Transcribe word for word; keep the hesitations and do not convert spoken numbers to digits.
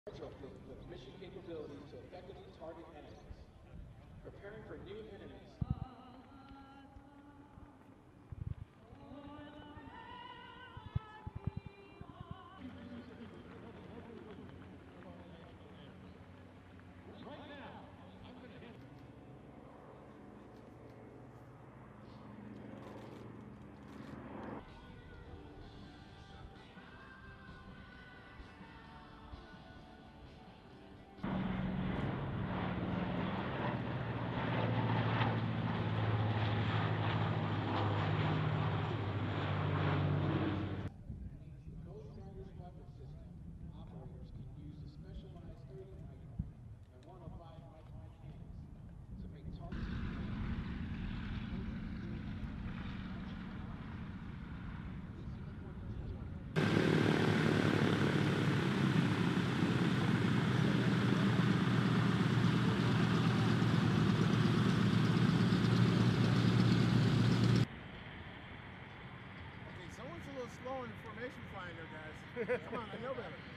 retrofit with mission capability to effectively target enemies. Preparing for new enemies. Right now, I'm going to hit. Weapon system operators can use a specialized thirty micron and one oh five micron cannons to make targeting. Okay, someone's a little slow in the formation flying there, guys. Come on, I know better.